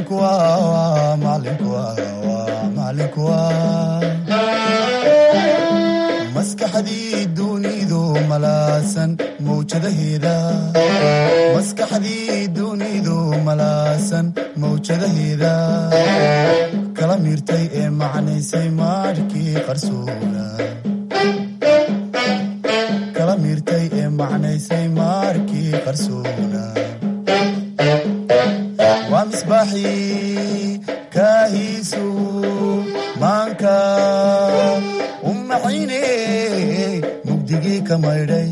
maskaxdii dunidu malaasan mawjadaheeda kala miirtay ee macnaysay maarkii qarsoona waa misbaaxii kaahiisu maanka umaxayne mugdigii ka maydhay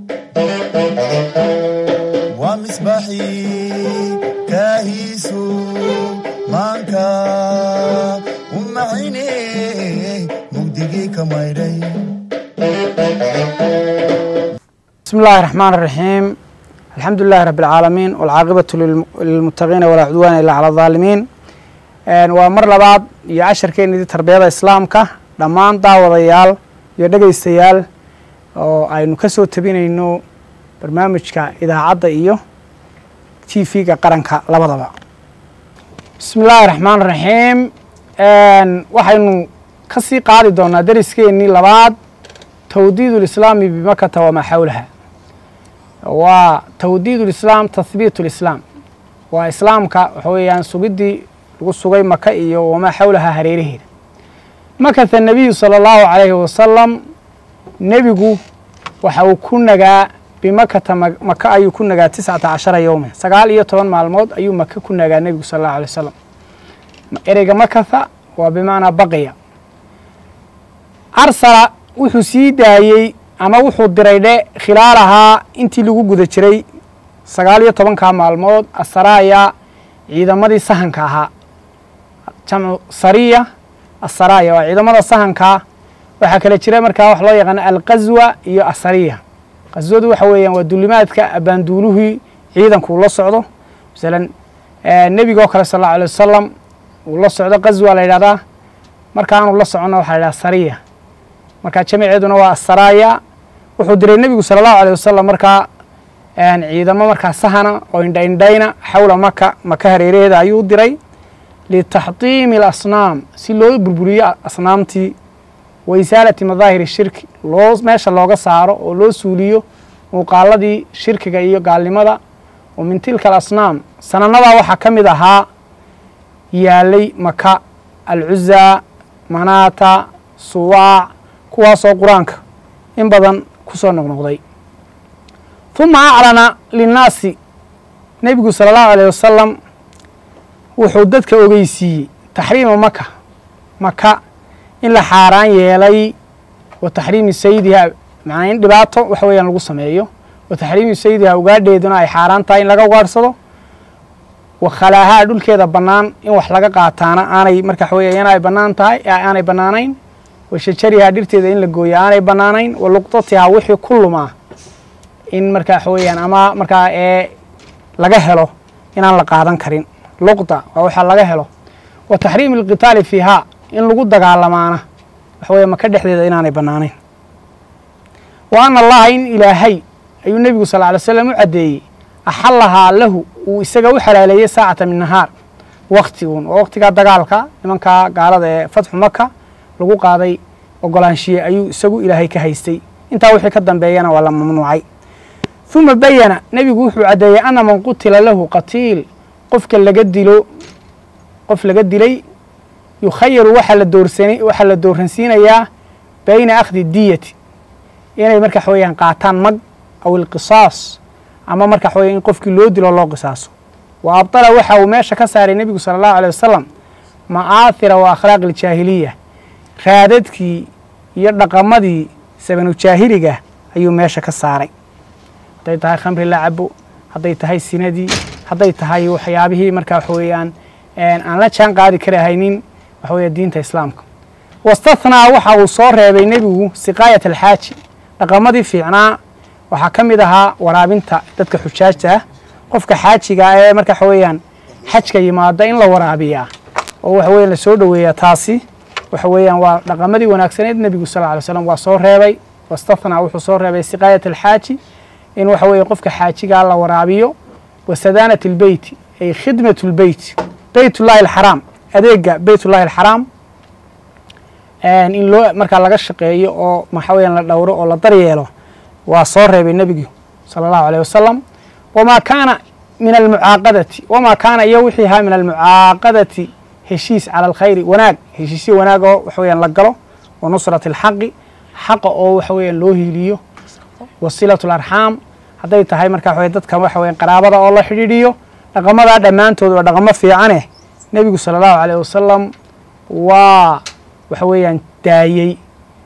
waa misbaaxii kaahiisu maanka umaxayne mugdigii ka maydhay. بسم الله الرحمن الرحيم الحمد لله رب العالمين والعاقبة للمتقين ولا عدوان إلا على الظالمين ومر لبعض يعشر كين تربية إسلامك دمان داوديال يدقيستيال أي نكسو تبين إنه برنامجك إذا عض إيو تيفيك قرنك لبضبا. بسم الله الرحمن الرحيم وحينو كسي قادي دونا درسكي إني لبعض توديد الإسلام بمكة وما حولها وتوديد الإسلام تثبيت الإسلام وإسلامك حويا سجدي وسجي مكة وما حولها هريره. مكث النبي صلى الله عليه وسلم نبيه وحوكنا جاء بمكة مكة أي كنا جاء 19 يوما سقال يطون مع الموت أي مكة كنا جاء النبي صلى الله عليه وسلم إرجع مكث وبمعنى بقي أرسل wuxuu sii daayey ama wuxuu diray khilaalahaa intii lagu guda jiray 19 maalmood asaraaya ciidamadii sahanka ahaa jamcu sariya asaraaya waa ciidamada sahanka waxa kala jira markaa wax loo yaqaan alqazwa iyo asariya. qazwadu waxa weeyaan waa dulimaadka abaanduuluhu ciidanku la socdo midalan nabiga kale sallallahu alayhi wasallam uu la socdo qazwa la yiraahdaa markaanu la socono waxa la yiraahdaa sariya marka jamiicaduna waa asaraaya wuxuu diray nabigu sallallahu alayhi wasallam marka ciidamo marka sahana oo indhaynayna xawla maka hareereeda ayuu diray li tahtiim al asnaam si loo burburiyo asnaamtii wa isaalati madaahir shirk loo meesha looga saaro oo loo suuliyo muuqaaladii shirkiga iyo gaalnimada oo min tilka al asnaam sananada waxa kamid ahaa yaalay maka al uzza manata suwaa kuwaasoo quraanka in badan ku soo noqnoqday. ثم أعلن للناس نبي صلى الله عليه وسلم وحددك أوجيسي تحريم مكة إلا حاران يلي وتحريم سيدها معنى دبعته وحويا القصة مايو وتحريم سيدها وقاد يدنا أي حاران تاين لقى وارصده وخلاها دول كذا بنان إن وحلقة قاتانا أنا مركح حويا أنا بنان تاي أنا بنانين وشجريها درتي إن لقوي أنا بنانين ولقطتها وحي كل ما إن مركا حويان أما مركا laga helo inaan la qaadan karin luqda waxa laga helo wa tahriim alqitaal fiha in lagu dagaalamaana waxa ma ka dhexdeeda inaanay banaanayn wa anna allah in ilaahay ayu nabiga sallallahu alayhi wasallam u cadeeyay ahalaha lahu uu isaga u xalaaleeyay saacada min nahaar waqtiga dagaalka nimanka gaalada ee fatxu makka lagu qaaday ogolaanshiye ayuu isagu ilaahay ka haystay inta wixii ka dambeeyana waa la mamnuucay. ثم بين نبي وحو عدي أن من قتل له قتيل قفك لقدلي يخير وحل الدورسين يا بين أخذ الدية يعني مركا حويان قاطان مق أو القصاص أما مركا حويان قفك لودل الله قصاصه وأبطل وحا وماشا كسار النبي صلى الله عليه وسلم معاثر وأخلاق الجاهلية خادتك يرقمدي سبن الجاهلية أيو ماشا كساري hadday tahay khamri la cabo hadday tahay sinadii hadday tahay waxyaabihii markaa xooyaan aan la jaan qaadi karahaynin waxooya diinta islaamka. wastathnaa waxa uu soo reebay nabigu siqaayat alxaaji dhaqamadii fiicnaa waxa kamid ahaa waraabinta dadka xujaajta qofka xaajiga ee markaa xooyaan xajka yimaada in la waraabiyaa oo waxa weeyaan la soo dhaweeyaa taasi waxa weeyaan waa dhaqamadii wanaagsaneed nabigu sallallahu alayhi wasallam waa soo reebay. wastathnaa wuxuu soo reebay siqaayat alxaaji إن وحوي قفك حاجيك على ورابيو وسدانة البيت أي خدمة البيت beytullahi alxaraam adeega beytullahi alxaraam in loo markaa laga shaqeeyo oo waxa weeyaan la dhowro oo la daryeelo waa soo reebay nebigu sala allahu aleyh wasalam wamaa kaana min almucaaqadati wamaa kaana iyo wixii ahaa min almucaaqadati heshiis cala alkhayri wanaag heshiisyo wanaag oo waxa weeyaan la galo wa nusrati alxaqi xaqa oo waxa weeyaan loo hiiliyo wasilatu larxaam hadday tahay markaa waxa dadka waxa weeyaan qaraabada oo la xidhiidhiyo dhaqamadaa dhammaantood waa dhaqamo fiicaneh nebigu sala allahu aleyh wasalam waa waxa weeyaan daayey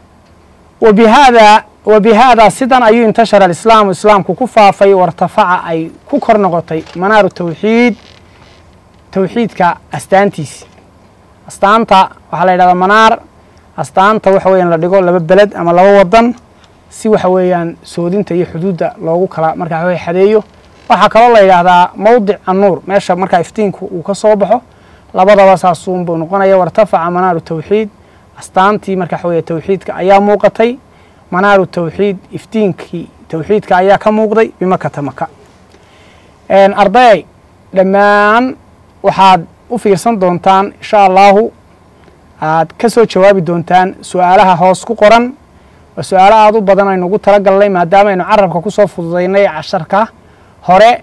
wabihaadaa sidan ayuu intashara alislaamu islaamku ku faafay wartafaca ay ku kor noqotay manaaru tawxiid tawxiidka astaantiisi astaanta waxaa la yidhahdaa manaar astaanta waxa weeyaan la dhigo laba beled ama laba wadan si waxa weeyaan soodinta iyo xuduudda loogu kala markaa waxa xadeeyo waxaa kaloo la yidhaahdaa mawdic annuur meesha markaa iftiinku uu ka soo baxo labadaba saasuun buu noqonaya wartafaca manaaru tawxiid astaantii marka waxa weeye tawxiidka ayaa muuqatay manaaru tawxiid iftiinkii tawxiidka ayaa ka muuqday bimakata maka arday dhammaan waxaad u fiirsan doontaan insha allahu aad ka soo jawaabi doontaan su-aalaha hoos ku qoran waa su-aalo aada u badan aynu ugu tala galnay maadaama aynu carabka kusoo fududaynay casharka hore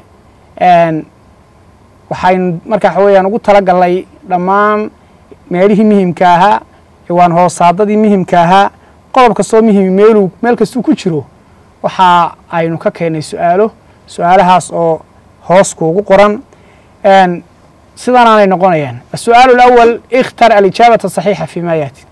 waxaynu marka waxa weeyaan ugu tala galnay dhammaan meelihii muhimka ahaa ciwaan hoosaadadii muhimka ahaa qodob kastoo muhimi meel kastuu ku jiro waxa aynu ka keenay su-aalahaas oo hoos kuugu qoran sidan aanay noqonayaan السؤال الأول اختر الإجابة الصحيحة فيما يأتي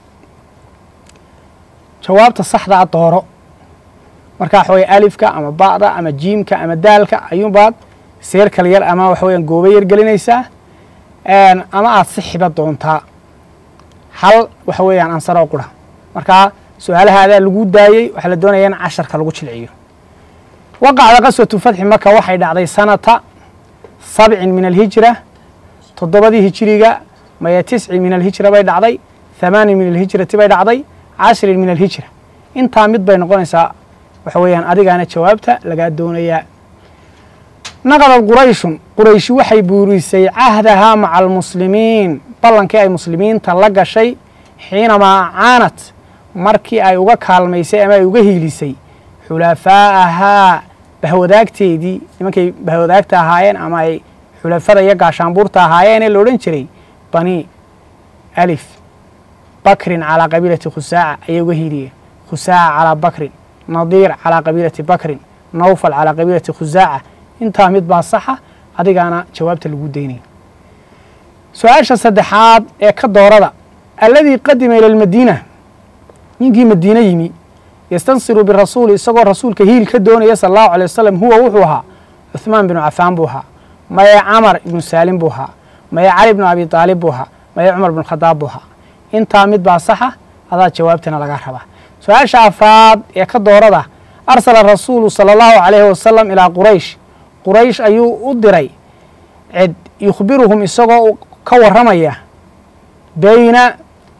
jawaabta saxda a dooro marka waxa weeye alifka ama ba'da ama jiimka ama daalka ayuunbaad seer kala yar ama waxa weeyaan goobo yar gelinaysaa ama aad si xiba doontaa hal waxa weeyaan ansar oo qura marka su-aalaha adaa lagu daayey waxaa la doonaya in casharka lagu jilciyo waqacda qaswatu fatxi maka waxay dhacday sanata 7 min alhijra 7 hijriga maya 9 min alhijra bay dhacday 8 min alhijrati bay dhacday 10 min alhijra intaa mid bay noqonaysaa waxa weeyaan adigaana jawaabta lagaa doonayaa naqadad qurayshi waxay buurisay cahdahaa maca almuslimiin ballankii ay muslimiinta la gashay xiinamaa caanat markii ay uga kaalmaysay ama ay uga hiilisay xulafaa'ahaa bahwadaagteedii nimankay bahwadaagta ahaayeen ama ay xulafada iyo gaashaanbuurta ahaayeen ee la odhan jiray bani alif bakrin calaa qabiilati khusaaca ayay uga hiiliyeen khusaaca calaa bakrin nadiir calaa qabiilati bakrin nawfal calaa qabiilati khusaaca intaa mid baa saxa adigaana jawaabta lagu daynaya su-aasha saddexaad ee ka doorada alladii qadima ila almadiina ninkii madiine yimi yastansiru birasuuli isagoo rasuulka hiil ka doonaya sala allahu alay wasalam huwa wuxuu ahaa cuhmaan binu cafaan buu ahaa maya camar ibnu saalim buu ahaa maya cali bnu abi aalib buu ahaa maya cumar bnu khadaab buu ahaa intaa mid baa saxa adaa jawaabtana laga rabaa su-aasha afaad ee ka doorada arsala rasuulu sala allahu calayhi wasalam ilaa quraysh ayuu u diray cid yukhbiruhum isagoo ka warramaya bayna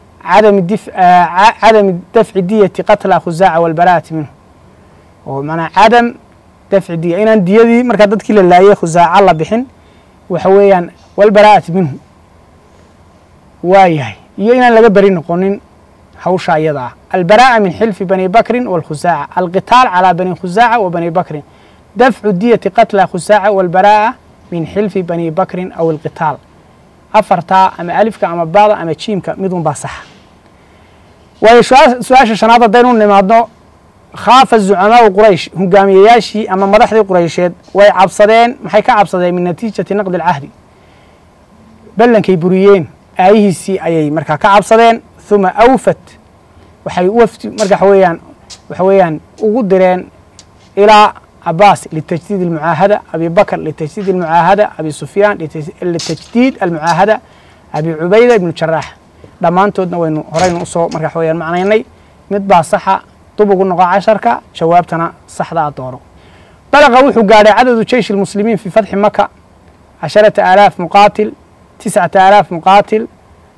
cadami dafci diyati qatla khusaaca walbaraa'ati minhu oo manaa cadam dafci diya inaan diyadii markaa dadkii la laayay khusaaca la bixin waxa weeyaan walbaraa'ati minhu waa yahay iyo inaan laga beri noqonin hawsha iyada ah albaraa'a min xilfi bani bakrin walkhusaaca alqitaal calaa bani khusaaca wa bani bakrin dafcu diyati qatla khusaaca walbaraa'a min xilfi bani bakrin aw alqitaal afartaa ama alifka ama baada ama jiimka midun baa saxa waayo su-aasha shanaad haddaynu nimaadno khaafa zucamaau quraysh hogaamiyayaashii ama madaxdii quraysheed way cabsadeen maxay ka cabsadeen min natiijati naqdi alcahdi ballankay buriyeen aayihiisii ayay markaa ka cabsadeen uma awfat waxay wafdi marka waxa weeyaan ugu direen ilaa cabaas litajdiid almucaahada abi bakr litajdiid almucaahada abi sufyaan litajdiid almucaahada abi cubayda ibnu jaraax dhammaantoodna waynu horeynu usoo marka waxa weyaan macnaynay mid baa saxa dub ugu noqo casharka jawaabtana saxda a dooro balaqa wuxuu gaadhay cadadu jeysh almuslimiin fii fatxi maka 10,000 muqaatil 9,000 muqaatil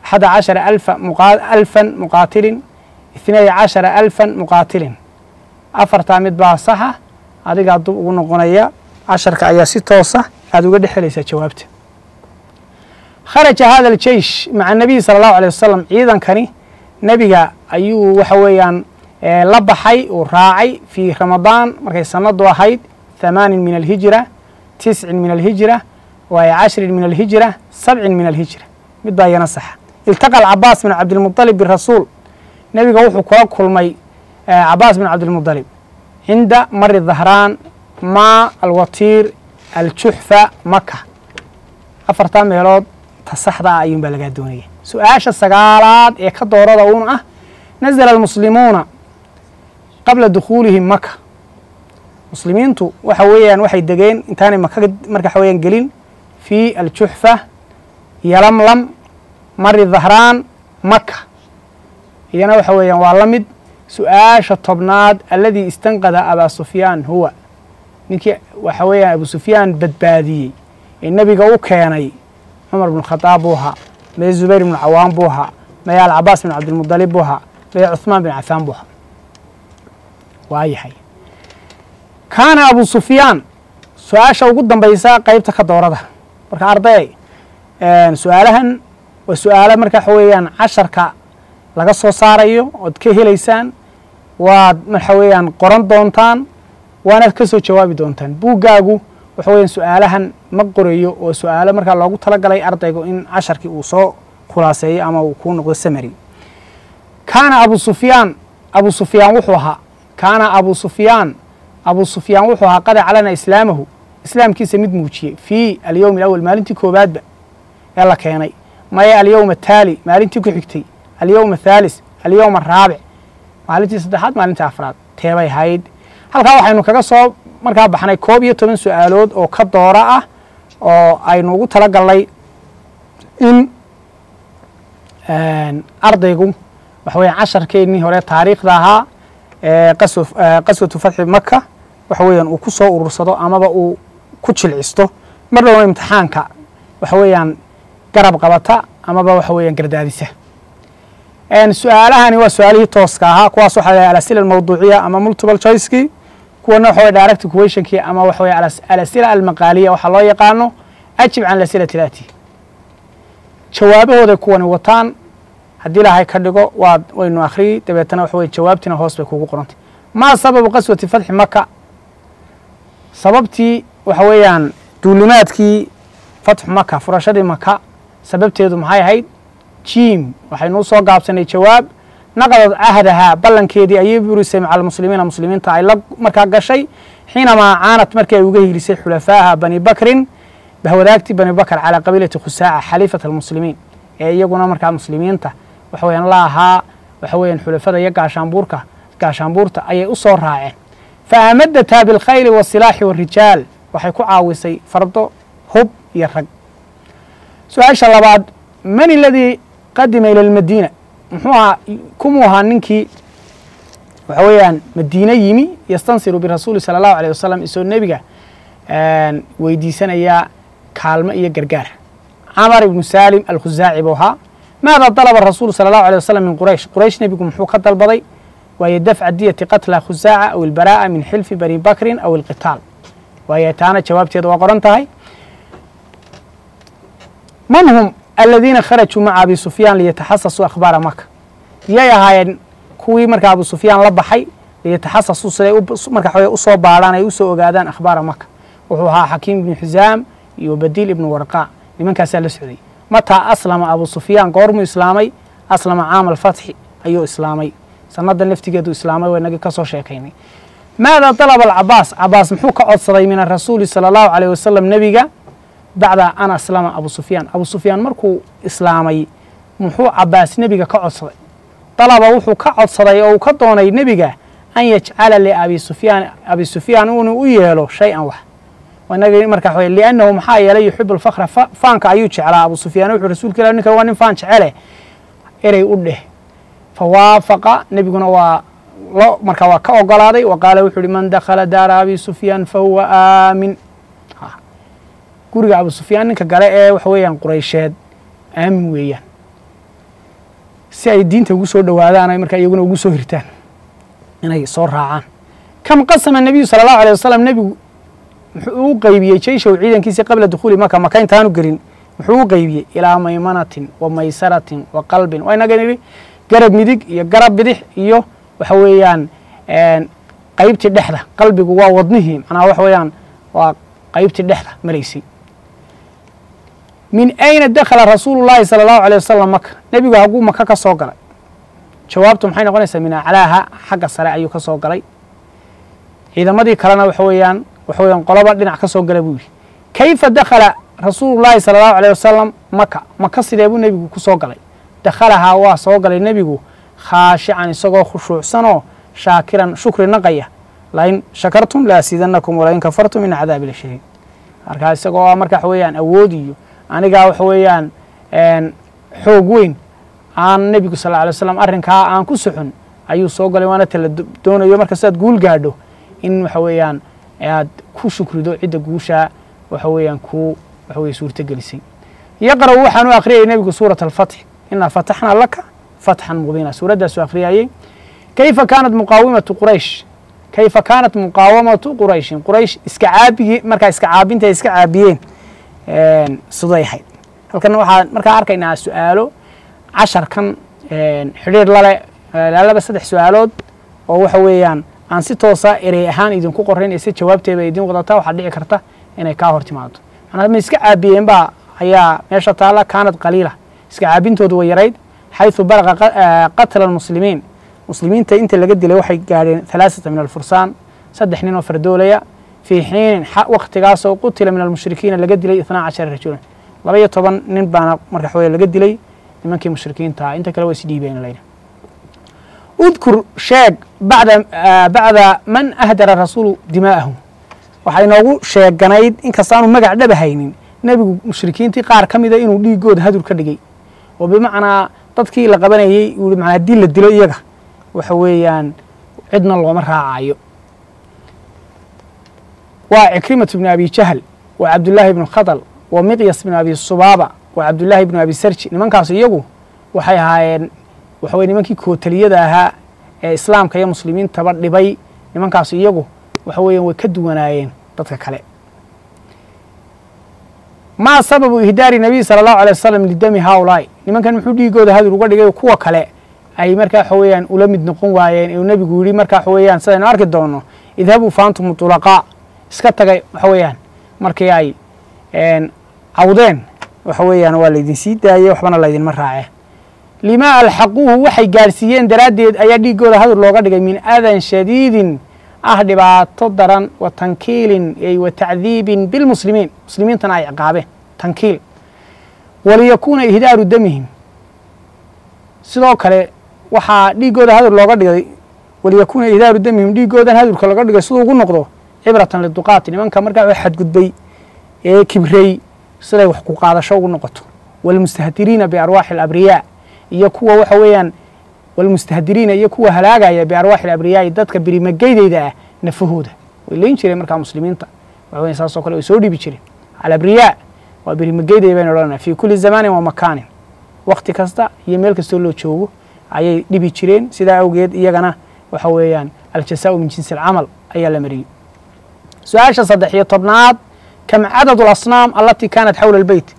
11,000 muqaatilin 12,000 muqaatilin afartaa mid baa saxa adigaa dub ugu noqonaya casharka ayaa si toosa aada uga dhexelaysaa jawaabta kharaja hada aljeish maca nabiyi sala allahu alيh wasalam ciidankani nebiga ayuu waxa weeyaan la baxay uu raacay fii ramadaan markay sanadu ahayd 8 min alhijra 9 min alhijra waayo 10 min alhijra 7 min alhijra mid baa iyana saxa iltaqa alcabaas bin cabdilmuطalib birasuul nebiga wuxuu kula kulmay cabaas bin cabdilmuطalib cinda mari dhahraan ma alwatiir aljuxfa maka afartaa meelood ta saxda ah ayuun baa lagaa doonaya su-aasha sagaalaad ee ka doorada uun ah nazla almuslimuuna qabla dukhuulihim maka muslimiintu waxa weeyaan waxay degeen intaanay maka marka waxa weeyaan gelin fi aljuxfa yalamlam mari dhahraan maka iyana waxa weeyaan waa la mid su-aasha tobnaad aladii istanqada abaa sufyaan huwa ninkii waxa weeyaan abu sufyaan badbaadiyey ee nebiga u keenay cumar bn khadaab buu ahaa meye zubayr bnu cawaan buu ahaa meye alcabaas bin cabdilmuطalib buu ahaa meye cuثmaan bin cafaan buu ahaa waa yahay kaana abu sufyaan su-aasha ugu dambaysa qeybta ka doorada marka arday su-aalahan waa su-aalo marka waxa weeyaan casharka laga soo saarayo ood ka helaysaan waad waxa weeyaan qoran doontaan waanaad ka soo jawaabi doontaan buuggaagu waxa weeyaan su-aalahan ma qorayo oo su-aalo markaa loogu talagalay ardaygu in casharkii uu soo khulaaseeyo ama uu kuu noqdo samary kaana abu sufyaan wuxuu ahaa kaana abu sufyaan wuxuu ahaa qad aclana islaamahu islaamkiisa mid muujiyey fii alyowm alawal maalintii koobaadba ee la keenay maye alyowm ataali maalintii ku xigtay alyowm athalis alyowm araabic maalintii saddexaad maalintii afraad teebay ahayd halkaa waxaynu kaga soo markaa baxnay 11 su-aalood oo ka doora ah oo aynu ugu tala galnay in ardaygu waxa weeyaan casharkeennii hore taariikhda ahaa qaswatu fatxi maka waxa weeyaan uu ku soo urursado amaba uu ku jilcisto mar dhowna imtixaanka waxa weeyaan garab qabata amaba waxa weeyaan gardaadisa su-aalahani waa su-aalihii tooska ahaa kuwaas waxa la alasila almawduuciya ama multiple choicekii kuwana waxa weye direct questionkii ama waxa weye alasila almaqaaliya waxaa loo yaqaano ajib can alasila tilati jawaabahooday kuwani wataan haddii ilaahay ka dhigo waynu akhriyi dabeetana waxa weye jawaabtiina hoos bay kugu qorantay maa sababu qaswati fatxi maka sababtii waxa weeyaan duulimaadkii fatxu maka furashadii maka sababteedu maxay ahayd jim waxaynu usoo gaabsanay jawaab naqadad cahdahaa ballankeedii ayay burisay maca almuslimiina muslimiinta ay la markaa gashay xiinamaa caanat markii ay uga hiilisay xulafaaha bani bakrin bahwadaagtii bani bakr calaa qabiilati khusaaca xaliifat almuslimiin ee iyaguna markaa muslimiinta waxa weyaan la ahaa waxa weeyaan xulafada iyo gaashaanbuurta ayay u soo raaceen fa aamadataa bilkhayli wasilaaxi warijaal waxay ku caawisay fardo hub iyo rag su-aasha labaad man aladii qadima ila almadiina muxuu ahaa kumuu ahaa ninkii waxa weeyaan madiine yimi yastansiru birasuuli sala allahu alيh wasalam isoo nebiga weydiisanaya kaalmo iyo gargaar camar ibnu salim alkhusaaci buu ahaa maada dalaba rasuulu sala allahu alيh wasalam min quraysh nebigu muxuu ka dalbaday waayo dafca diyati qatla khusaaca aw ilbaraa'a min xilfi bani bakrin aw ilqitaal waayo taana jawaabteeda waa qoran tahay man hum aladiina kharajuu maca abi sufyaan liyataxasasuu akhbaara maka yay ahaayeen kuwii markaa abu sufyaan la baxay liyataxasasuu siday marka usoo baadhaan ay usoo ogaadaan akhbaara maka wuxuu ahaa xakiim ibnu xisaam iyo badiil ibnu warqa nimankaasaa la socday mataa aslama abu sufyaan goormuu islaamay aslama caama alfatxi ayuu islaamay sanada naftigeedu islaamay waa inagii ka soo sheekaynay maada dalaba alcabaas cabaas muxuu ka codsaday min arasuuli sala allahu aleyh wasalam nebiga bacda an aslama abu sufyaan markuu islaamay muxuu cabaas nebiga ka codsaday dalaba wuxuu ka codsaday oo uu ka doonay nebiga an yajcala liabi sufyaan inuu u yeelo shay-an wax inagii marka w liannahu maxaa yeelay yuxibu alfakra faanka ayuu jeclaa abu sufyaan wuxuu rasuulka ilah ninkan waa nin faan jecele erey u dheh fawaafaqa nebiguna waa marka waa ka ogolaaday wa qaala wuxuu uhi man dakhala daara abi sufyaan fahuwa aamin guriga abu sufyaan ninka gale ee waxa weeyaan quraysheed aamin weeyaan si ay diinta ugu soo dhowaadaan ay markaa iyaguna ugu soo hirtaan inay soo raacaan kam qasama nebiyu sala allahu alيh wasalam nebigu muxuu u qeybiyey jeyshow ciidankiisii qabla dukhuuli maka intaanu gelin muxuu u qeybiyey ilaa maymanatin wa maysaratin wa qalbin waa inaga nidhi garab midig iyo garab bidix iyo waxa weeyaan qaybtii dhexda qalbigu waa wadnihii macnaha waxa weeyaan waa qaybtii dhexda maraysay min ayna dakhala rasuulu llaahi sala allahu alay wasalam maka nebigu haguu maka ka soo galay jawaabtu maxay noqonaysaa min aclaaha xagga sare ayuu ka soo galay ciidamadii kalena waxa weeyaan qoloba dhinac ka soo gala buu yidhi kayfa dakhala rasuulu llaahi sala allahu alayh wasalam maka sidee buu nebigu ku soo galay dakhalahaa waa soo galay nebigu khaashican isagoo khushuucsanoo shaakiran shukri naqaya lain shakartum laasiidanakum walain kafartum ina cadaabi lashadiid markaa isagoo marka waxa weeyaan awood iyo anigaa waxa weeyaan xoog weyn aan nebigu sal lla alay waslam arrinkaa aan ku socon ayuu soo galay waana tala doonayo marka sidaad guul gaadho in waxa weeyaan aad ku shukrido cidda guushaa waxa weeyaan ku waxa weye suurto gelisay yaqra'u waxaan u akhriyayay nebigu suurat alfatx inaa fataxnaa laka fatxan mubiina suuraddaasuu akhriyayey kayfa kaanat muqaawamatu qurayshin quraysh iska caabigii markaa iska caabinta ay iska caabiyeen siday ahayd halkan waxaan markaa arkaynaa su-aalo casharkan xidhiir lale laba saddex su-aalood oo waxa weeyaan aan si toosa erey ahaan idinku qorayn ee si jawaabteeba idin wadataa waxaa dhici karta inay kaa hor timaado manaa ma iska caabiyeen baa ayaa meesha taala kaanad qaliila iska caabintoodu way yarayd xayثu balaqa qatla muslimiin muslimiinta inta laga dilay waxay gaadheen 3 min alfursaan 3 nin oo fardoolaya fii xiinin waktigaasoo qutila min almushrikiina laga dilay 12 rajulan 12 nin baana marka xaweye laga dilay nimankii mushrikiinta inta kale way isdhiibeen layna udkur sheeg bacda man ahdara rasuulu dimaa'ahum waxay noogu sheeganayd inkastaanu magac dhaba haynin nebigu mushrikiintii qaar ka mida inuu dhiigooda hadur ka dhigay oo bimacnaa dadkii la qabanayey uu manaa haddii la dilo iyaga waxa weeyaan cidna looma raacayo waa cikrimatu bnu abi jahl wa cabdullaahi bnu khadal wa miqyas bnu abi subaaba wa cabdullaahi bnu abi sarji nimankaas iyagu waxay ahaayeen waxa weye nimankii kootaliyada ahaa ee islaamka iyo muslimiintaba dhibay nimankaas iyagu waxa weeyaan way ka duwanaayeen dadka kale maa sababu ihdaari nabiy sala allahu alay wasalam lidami haulaai nimankan muxuu dhiigooda hadur uga dhigay kuwa kale ay markaa waxa weeyaan ula mid noqon waayeen uu nebigu yidhi markaa waxa weeyaan sidaynu arki doono idhabuu faantum tulaqaa iska tagay waxa weeyaan markii ay cawdeen waxa weeyaan waa laydin sii daayey waxbana laydinma raace limaa alxaquuhu waxay gaadhsiiyeen daraaddeed ayaa dhiigooda hadur looga dhigay min adan shadiidin dhibaato daran wa tankiilin wa tacdiibin bilmuslimiin muslimiintana ay ciqaabeen tankiil waliyakuuna ihdaaru damihim sidoo kale waxaa dhiigooda hadur looga dhigay waliyakuuna ihdaaru damihim dhiigoodan hadurka looga dhigay siduu ugu noqdo cibratan liduqaati nimanka markaa wax xadgudbay ee kibrey siday wax ku qaadasho ugu noqoto walmustahdiriina biarwaaxi alabriyaa iyo kuwa waxa weeyaan walmustahdiriina iyo kuwa halaagaya biarwaaxi alabriyaai dadka birimageydeyda ah nafahooda way leyn jireen markaa muslimiinta waxa weyan saasoo kale way soo dhibi jireen alabriyaa waa birimageydey baynu odhanaa fii kulli zamaanin wa makaanin wakti kasta iyo meel kastoo loo joogo ayay dhibi jireen sidaa awgeed iyagana waxa weeyaan aljasaau min jinsi alcamal ayaa la mariyey su-aasha 13 kam cadad alasnaam alatii kaanat xawla albeyt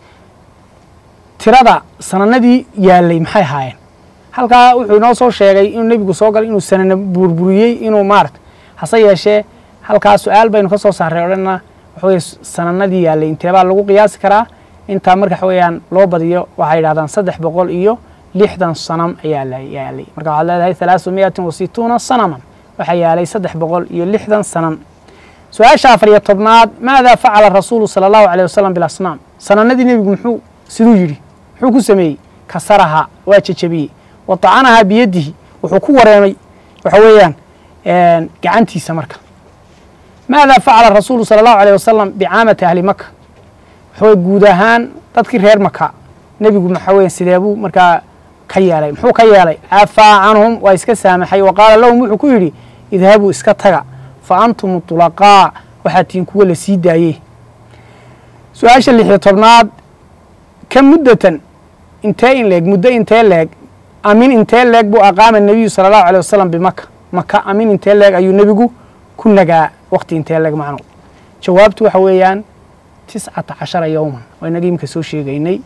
tirada sananadii yaalay maxay ahaayeen halkaa wuxuu inoo soo sheegay inuu nebigu soo galay inuu sanana burburiyey inuu maarata hase yeeshee halkaa su-aal baynu ka soo saaray odhanna waxa weye sananadii yaalay inteebaa lagu qiyaasi karaa intaa marka waxa weeyaan loo badiyo waxay yidhahdaan 360 sanam ayaa yaalay marka waxaad leedahay 360 sanaman waxaa yaalay 360 sanan su-aasha 14 maada facala rasuulu salى الlahu عalيه wasalam bilasnaam sananadii nebigu muxuu siduu yidhi muxuu ku sameeyey kasarahaa waa jejebiyey wa طacanahaa biyadihi wuxuu ku wareemay waxa weeyaan gacantiisa marka maada facala rasuulu salى الlahu عalيه wasalam bicaamati ahli maka waxaweye guud ahaan dadkii reer maka nebigu waxa weya sideebuu markaa ka yeelay muxuu ka yeelay cafaa canhum waa iska saamaxay wa qaala lahum wuxuu ku yidhi idhabuu iska taga fa antum tulaqaa waxaa tiin kuwa la sii daayey su-aasha 16 ka muddatan intee in leeg muddo intee leeg amin intee leeg buu aqaama nebiyu sala allahu alيh wasalam bimaka maka amin intee leeg ayuu nebigu ku nagaa wakti intee leeg macno jawaabtu waxa weeyaan 19 yowman waa inaga imika soo sheegaynay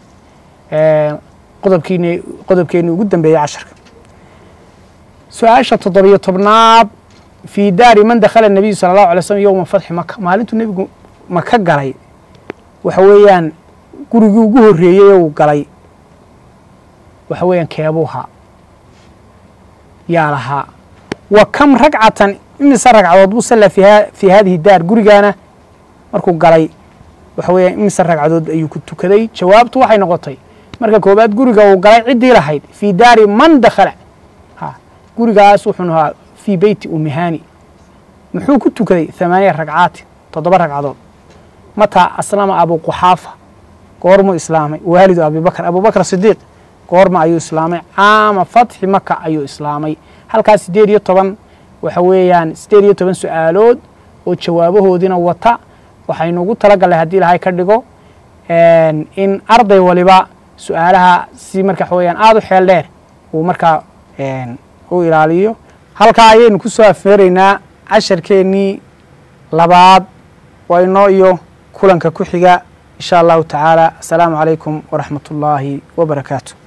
qodobkeeni ugu dambeeyey casharka su-aasha 17aad fii daari man dakhala الnabiyu salى الlahu alay slm yowma fatxi maka maalintuu nebigu maka galay waxa weeyaan gurigii ugu horreeyey uu galay waxa weeyaan keebuuhaa yaa lahaa wa kam ragcatan imise ragcadood buu salla fii haadihi daar gurigaana markuu galay waxa weeyaan imise ragcadood ayuu ku tukaday jawaabtu waxay noqotay marka koobaad guriga uu galay ciddii lahayd fii daari man dakhala gurigaas wuxuu ahaa fii beyti umihani muxuu ku tukaday 8 ragcaatin 7 ragcadood mataa aslama abu quxaafa goormuu islaamay waalidu abubakr sidiiq goorma ayuu islaamay caama fatxi maka ayuu islaamay halkaas 18 waxa weeyaan 18 su-aalood oo jawaabahoodina wata waxaynu ugu talagalnay haddii ilahay ka dhigo in arday waliba su-aalaha si marka waxa weeyaan aad u xeel dheer uu markaa u ilaaliyo halkaa ayaynu ku soo afeeraynaa casharkeennii labaad waa inoo iyo kulanka ku xiga in sha allahu tacaala asalaamu calaykum waraxmat ullaahi wabarakaatu